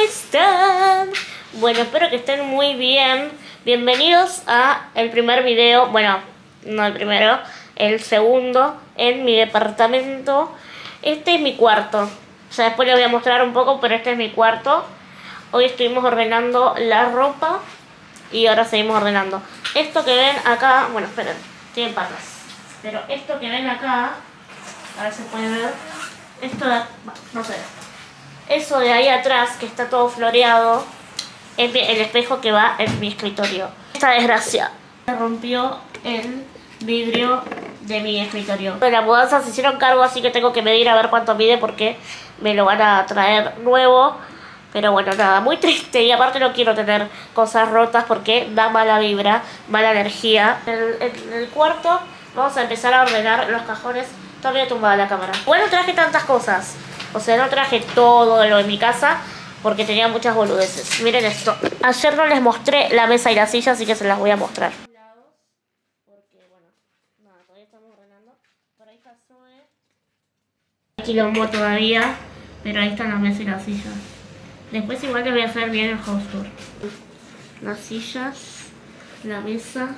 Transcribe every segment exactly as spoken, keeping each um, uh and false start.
están? Bueno, espero que estén muy bien. Bienvenidos a el primer video, bueno, no el primero, el segundo en mi departamento. Este es mi cuarto. O sea, después les voy a mostrar un poco, pero este es mi cuarto. Hoy estuvimos ordenando la ropa y ahora seguimos ordenando. Esto que ven acá, bueno, esperen, tienen patas. Pero esto que ven acá, a ver si se puede ver, esto de, no sé, eso de ahí atrás que está todo floreado, es el espejo que va en mi escritorio. Esta desgracia se rompió el vidrio de mi escritorio. De la mudanza se hicieron cargo, así que tengo que medir a ver cuánto mide porque me lo van a traer nuevo. Pero bueno, nada, muy triste, y aparte no quiero tener cosas rotas porque da mala vibra, mala energía. En el, en el cuarto vamos a empezar a ordenar los cajones. Todavía tumbada la cámara. Bueno, traje tantas cosas, o sea, no traje todo lo de mi casa porque tenía muchas boludeces. Miren esto. Ayer no les mostré la mesa y la silla, así que se las voy a mostrar. Porque, bueno, nada, todavía estamos ordenando. Por ahí está Zoe. Hay quilombo todavía, pero ahí están las mesas y las sillas. Después igual les voy a hacer bien el house tour. Las sillas, la mesa.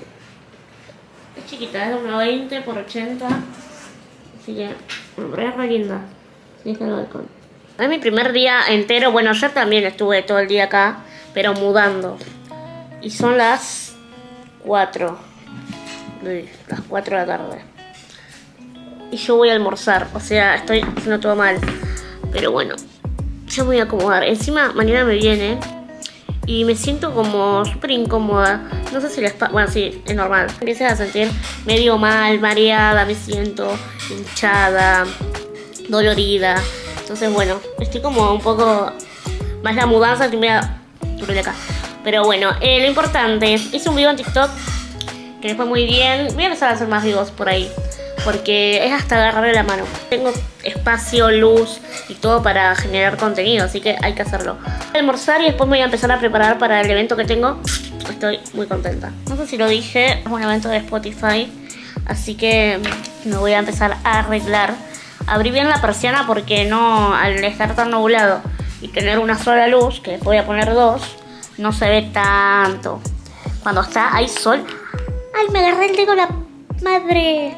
Es chiquita, es de uno veinte por ochenta. Así que, bueno, pero es re linda. Sí, está el balcón. Es mi primer día entero. Bueno, yo también estuve todo el día acá, pero mudando. Y son las cuatro. Uy, las cuatro de la tarde. Y yo voy a almorzar. O sea, estoy haciendo todo mal. Pero bueno, yo me voy a acomodar. Encima, mañana me viene y me siento como súper incómoda. No sé si les pasa. Bueno, sí, es normal. Empiezo a sentir medio mal, mareada, me siento hinchada, dolorida. Entonces, bueno, estoy como un poco más la mudanza que me da acá. Pero bueno, eh, lo importante es, hice un video en TikTok que me fue muy bien. Voy a empezar a hacer más videos por ahí, porque es hasta agarrarle la mano. Tengo espacio, luz y todo para generar contenido, así que hay que hacerlo. Voy a almorzar y después me voy a empezar a preparar para el evento que tengo. Estoy muy contenta. No sé si lo dije, es un evento de Spotify, así que me voy a empezar a arreglar. Abrí bien la persiana porque no, al estar tan nublado y tener una sola luz, que después voy a poner dos, no se ve tanto. Cuando está, hay sol. ¡Ay, me agarré el dedo la madre!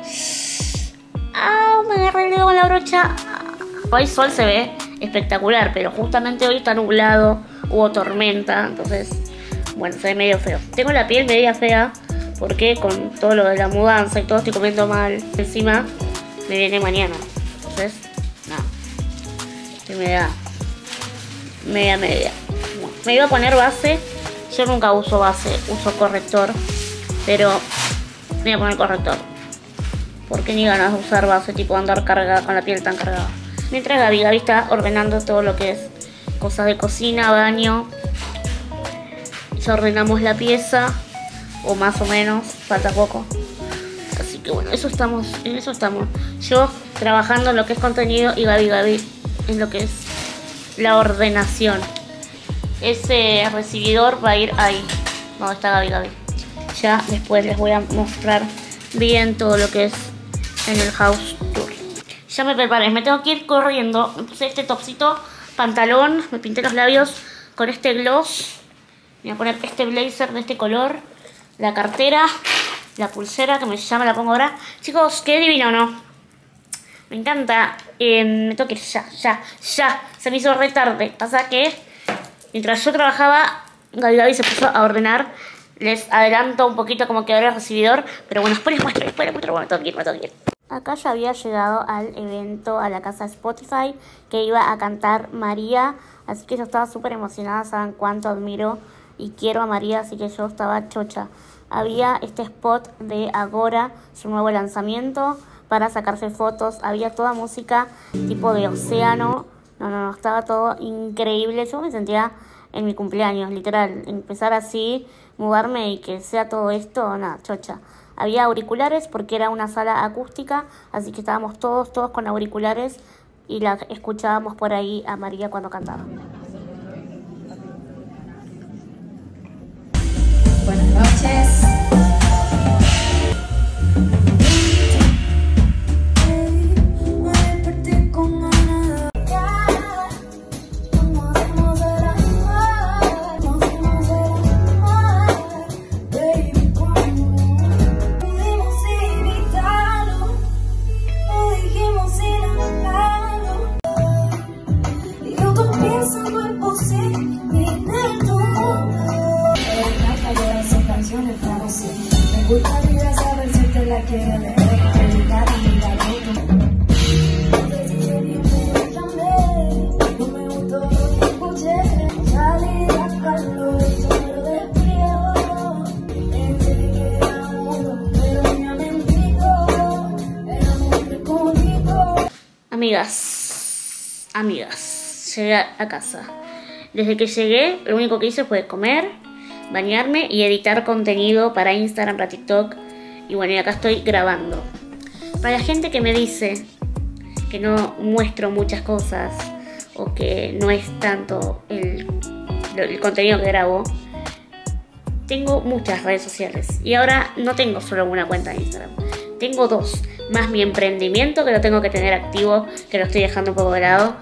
¡Ah! Me agarré el dedo con la brocha. Hoy sol se ve espectacular, pero justamente hoy está nublado, hubo tormenta, entonces, bueno, se ve medio feo. Tengo la piel media fea porque con todo lo de la mudanza y todo estoy comiendo mal. Encima me viene mañana, entonces, nada, estoy media, media, media. Bueno, me iba a poner base, yo nunca uso base, uso corrector, pero me voy a poner corrector. Porque ni ganas de usar base, tipo andar cargada con la piel tan cargada. Mientras Gaby, Gaby está ordenando todo lo que es cosas de cocina, baño. Ya ordenamos la pieza, o más o menos, falta poco. Así que bueno, eso estamos, en eso estamos. Yo trabajando en lo que es contenido y Gaby, Gaby en lo que es la ordenación. Ese recibidor va a ir ahí, donde está Gaby, Gaby. Ya después les voy a mostrar bien todo lo que es en el house tour. Ya me preparé, me tengo que ir corriendo. Me puse este topsito, pantalón, me pinté los labios con este gloss. Me voy a poner este blazer de este color, la cartera, la pulsera que me llama, la pongo ahora. Chicos, qué divino, ¿no? Me encanta. Eh, me tengo que ir ya, ya, ya. Se me hizo re tarde. Pasa que mientras yo trabajaba, Gaby Gaby se puso a ordenar. Les adelanto un poquito cómo quedó el recibidor, pero bueno, después les muestro, después les muestro, bueno, todo bien, todo bien. Acá ya había llegado al evento, a la casa de Spotify, que iba a cantar María, así que yo estaba súper emocionada, saben cuánto admiro y quiero a María, así que yo estaba chocha. Había este spot de Agora, su nuevo lanzamiento, para sacarse fotos, había toda música tipo de océano, no, no, no, estaba todo increíble, yo me sentía en mi cumpleaños, literal, empezar así, mudarme y que sea todo esto, nada, chocha. Había auriculares porque era una sala acústica, así que estábamos todos, todos con auriculares y la escuchábamos por ahí a María cuando cantaba. Buenas noches. Amigas, amigas, llegué a casa. Desde que llegué, lo único que hice fue comer, bañarme y editar contenido para Instagram, para TikTok. Y bueno, y acá estoy grabando. Para la gente que me dice que no muestro muchas cosas o que no es tanto el, el contenido que grabo, tengo muchas redes sociales. Y ahora no tengo solo una cuenta de Instagram. Tengo dos, más mi emprendimiento que lo tengo que tener activo, que lo estoy dejando un poco de lado,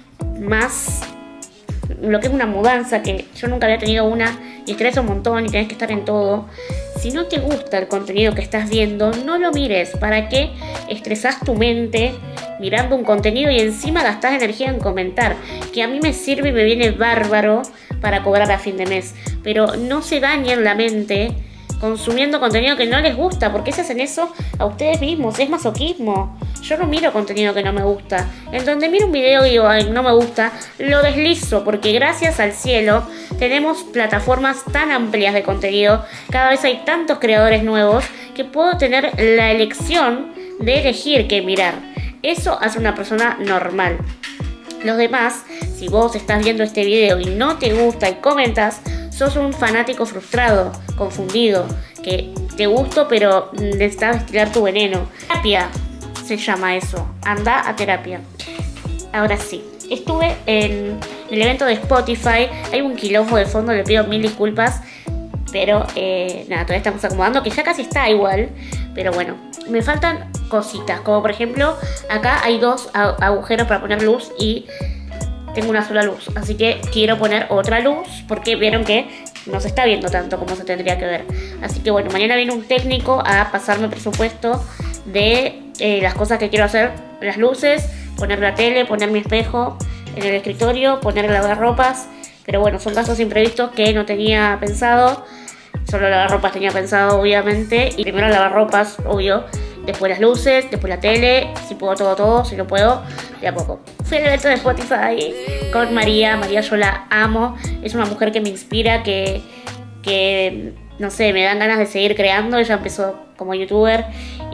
más lo que es una mudanza, que yo nunca había tenido una y estresa un montón y tenés que estar en todo. Si no te gusta el contenido que estás viendo, no lo mires. ¿Para qué estresás tu mente mirando un contenido y encima gastás energía en comentar? Que a mí me sirve y me viene bárbaro para cobrar a fin de mes, pero no se dañen la mente consumiendo contenido que no les gusta. ¿Por qué se hacen eso a ustedes mismos? Es masoquismo. Yo no miro contenido que no me gusta. En donde miro un video y digo, ay, no me gusta, lo deslizo, porque gracias al cielo tenemos plataformas tan amplias de contenido. Cada vez hay tantos creadores nuevos que puedo tener la elección de elegir qué mirar. Eso hace una persona normal. Los demás, si vos estás viendo este video y no te gusta y comentas, sos un fanático frustrado, confundido, que te gusto pero necesitas destilar tu veneno. Terapia se llama eso. Anda a terapia. Ahora sí, estuve en el evento de Spotify. Hay un quilombo de fondo, le pido mil disculpas. Pero eh, nada, todavía estamos acomodando, que ya casi está igual. Pero bueno, me faltan cositas. Como por ejemplo, acá hay dos agujeros para poner luz y tengo una sola luz, así que quiero poner otra luz porque vieron que no se está viendo tanto como se tendría que ver. Así que bueno, mañana viene un técnico a pasarme presupuesto de eh, las cosas que quiero hacer, las luces, poner la tele, poner mi espejo en el escritorio, poner el lavarropas. Pero bueno, son gastos imprevistos que no tenía pensado. Solo lavarropas tenía pensado, obviamente. Y primero lavarropas, obvio. Después las luces, después la tele. Si puedo todo, todo. Si no puedo, de a poco. Fui al evento de Spotify con María. María yo la amo. Es una mujer que me inspira, que, que no sé, me dan ganas de seguir creando. Ella empezó como youtuber.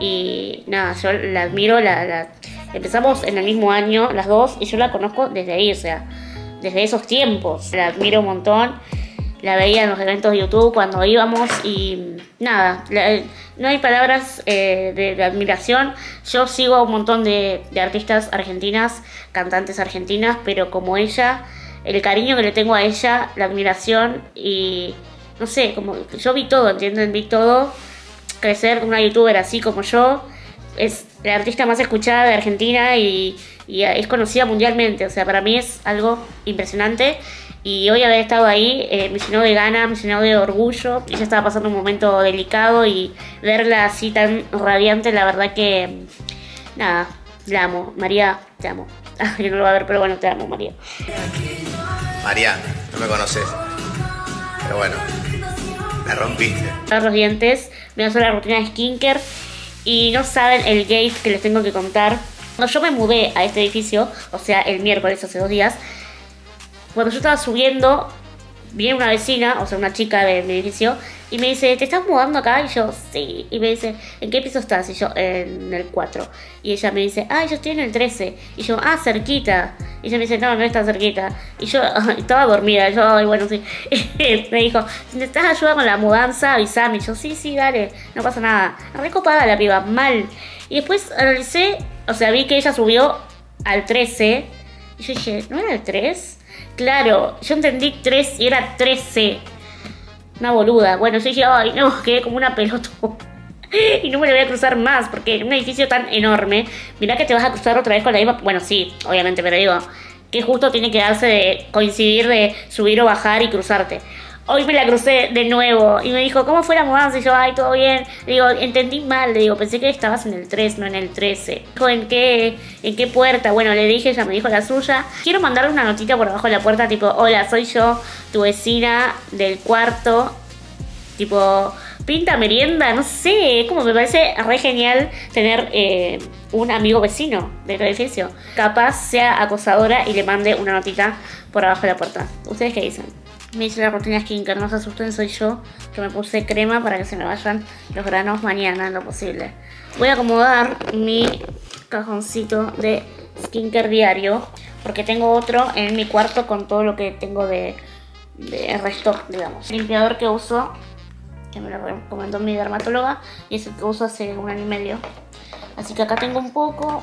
Y nada, yo la admiro. La, la... Empezamos en el mismo año, las dos. Y yo la conozco desde ahí, o sea, desde esos tiempos. La admiro un montón. La veía en los eventos de YouTube cuando íbamos y nada, la, no hay palabras eh, de, de admiración. Yo sigo a un montón de, de artistas argentinas, cantantes argentinas, pero como ella, el cariño que le tengo a ella, la admiración y no sé, como yo vi todo, ¿entienden? Vi todo, crecer una youtuber así como yo, es la artista más escuchada de Argentina y, y es conocida mundialmente, o sea, para mí es algo impresionante. Y hoy haber estado ahí eh, me llenó de ganas, me llenó de orgullo. Ella estaba pasando un momento delicado y verla así tan radiante, la verdad que... Nada, la amo. María, te amo. Yo no lo voy a ver, pero bueno, te amo, María. María, no me conoces. Pero bueno, la rompiste. Lavar los dientes, me hago la rutina de skincare y no saben el gate que les tengo que contar. Cuando yo me mudé a este edificio, o sea, el miércoles, hace dos días... Cuando yo estaba subiendo, viene una vecina, o sea, una chica de mi edificio, y me dice, ¿te estás mudando acá? Y yo, sí. Y me dice, ¿en qué piso estás? Y yo, en el cuatro. Y ella me dice, ah, yo estoy en el trece. Y yo, ah, cerquita. Y ella me dice, no, no está cerquita. Y yo estaba dormida. Yo, ay, bueno, sí. Me dijo, si necesitas ayuda con la mudanza, avísame. Y yo, sí, sí, dale, no pasa nada. Recopada la piba, mal. Y después analicé, o sea, vi que ella subió al trece. Y yo dije, ¿no era el tres? Claro, yo entendí tres y era trece. Una boluda. Bueno, yo dije, ay, no, quedé como una pelota. Y no me lo voy a cruzar más, porque en un edificio tan enorme, mirá que te vas a cruzar otra vez con la misma... Bueno, sí, obviamente, pero digo, que justo tiene que darse de coincidir de subir o bajar y cruzarte. Hoy me la crucé de nuevo y me dijo, ¿cómo fue la mudanza? Y yo, ay, todo bien. Le digo, entendí mal, le digo, pensé que estabas en el tres, no en el trece. Dijo, ¿en qué, en qué puerta? Bueno, le dije, ella me dijo la suya. Quiero mandarle una notita por abajo de la puerta, tipo, hola, soy yo, tu vecina del cuarto. Tipo, pinta merienda, no sé, como me parece re genial tener eh, un amigo vecino del edificio. Capaz sea acosadora y le mande una notita por abajo de la puerta. ¿Ustedes qué dicen? Me hice la rutina skincare, no se asusten, soy yo que me puse crema para que se me vayan los granos mañana en lo posible. Voy a acomodar mi cajoncito de skincare diario porque tengo otro en mi cuarto con todo lo que tengo de, de restock, digamos. El limpiador que uso, que me lo recomendó mi dermatóloga, y es el que uso hace un año y medio. Así que acá tengo un poco.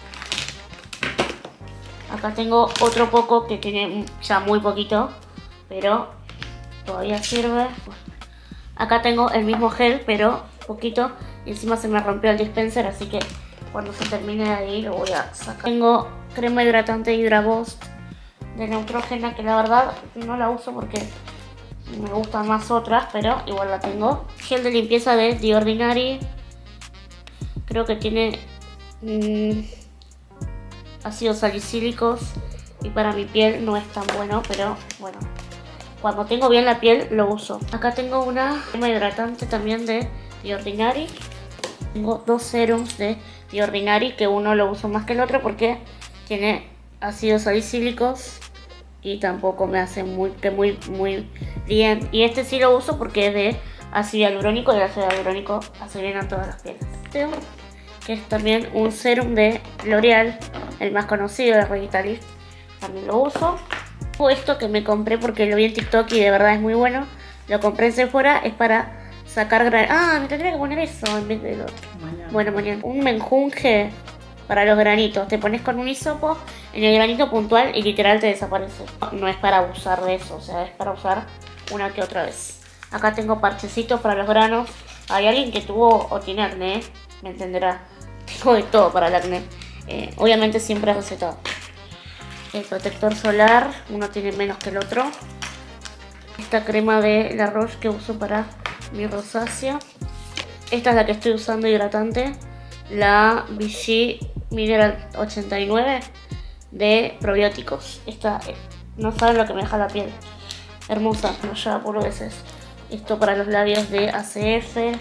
Acá tengo otro poco que tiene ya muy poquito, pero todavía sirve. Acá tengo el mismo gel, pero poquito. Y encima se me rompió el dispenser, así que cuando se termine de ahí lo voy a sacar. Tengo crema hidratante Hydra Boost de Neutrogena, que la verdad no la uso porque me gustan más otras, pero igual la tengo. Gel de limpieza de The Ordinary. Creo que tiene mmm, ácidos salicílicos y para mi piel no es tan bueno, pero bueno, cuando tengo bien la piel lo uso. Acá tengo una crema hidratante también de The Ordinary. Tengo dos serums de The Ordinary, que uno lo uso más que el otro porque tiene ácidos salicílicos y tampoco me hace muy, que muy, muy bien. Y este sí lo uso porque es de ácido hialurónico y el ácido hialurónico hace bien a todas las pieles. Tengo que es también un serum de L'Oreal, el más conocido de Revitalift, también lo uso. O esto que me compré porque lo vi en TikTok y de verdad es muy bueno, lo compré en Sephora, es para sacar gran... Ah, me tendría que poner eso en vez del otro. Mañana. Bueno, mañana. Un menjunje para los granitos. Te pones con un hisopo en el granito puntual y literal te desaparece. No es para abusar de eso, o sea, es para usar una que otra vez. Acá tengo parchecitos para los granos. Hay alguien que tuvo o tiene acné, ¿eh? Me entenderá. Tengo de todo para el acné. Eh, obviamente siempre recetado. El protector solar, uno tiene menos que el otro. Esta crema de La Roche que uso para mi rosácea. Esta es la que estoy usando hidratante, la Vichy Mineral ochenta y nueve de probióticos. Esta, no saben lo que me deja la piel, hermosa, no ya por veces. Esto para los labios de A C F.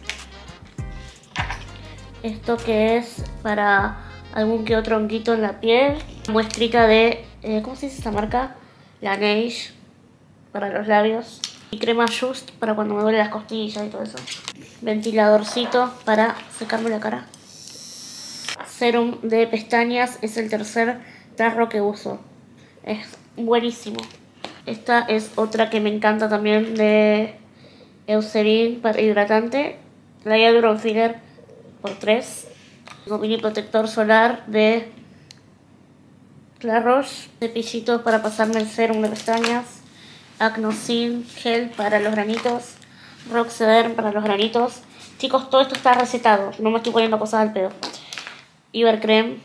Esto que es para algún que otro honguito en la piel. Muestrita de, eh, ¿cómo se dice esta marca? La Neige, para los labios. Y crema Just para cuando me duele las costillas y todo eso. Ventiladorcito para secarme la cara. Serum de pestañas, es el tercer tarro que uso. Es buenísimo. Esta es otra que me encanta también, de Eucerin para hidratante. La Hydro Filler por tres. Tengo mini protector solar de La Roche. Cepillitos para pasarme el serum de pestañas. Acnosin gel para los granitos. Roxaderm para los granitos. Chicos, todo esto está recetado, no me estoy poniendo cosas al pedo. Ibercreme,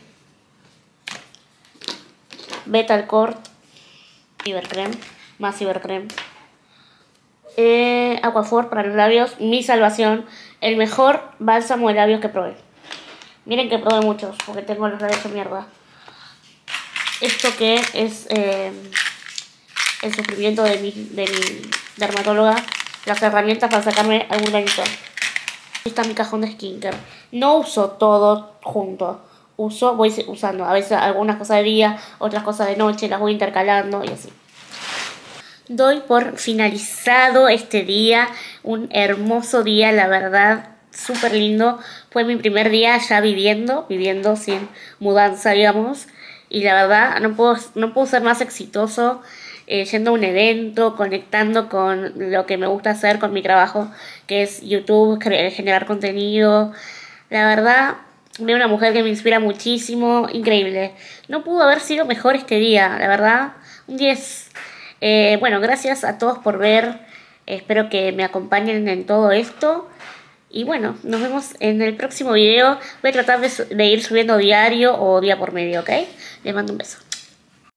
Betalcort, Ibercreme, más Ibercreme. Eh, Aquaphor para los labios, mi salvación, el mejor bálsamo de labios que probé. Miren que probé muchos porque tengo los labios de mierda. Esto que es eh, el sufrimiento de mi, de mi dermatóloga, las herramientas para sacarme algún granito. Aquí está mi cajón de skincare. No uso todo junto. Uso, voy usando a veces algunas cosas de día, otras cosas de noche, las voy intercalando y así. Doy por finalizado este día. Un hermoso día, la verdad. Súper lindo. Fue mi primer día ya viviendo, viviendo sin mudanza, digamos. Y la verdad, no puedo, no puedo ser más exitoso. Eh, yendo a un evento, conectando con lo que me gusta hacer con mi trabajo, que es YouTube, generar contenido. La verdad, veo una mujer que me inspira muchísimo, increíble. No pudo haber sido mejor este día, la verdad, un diez. Eh, bueno, gracias a todos por ver, espero que me acompañen en todo esto. Y bueno, nos vemos en el próximo video. Voy a tratar de, de ir subiendo diario o día por medio, ¿ok? Les mando un beso.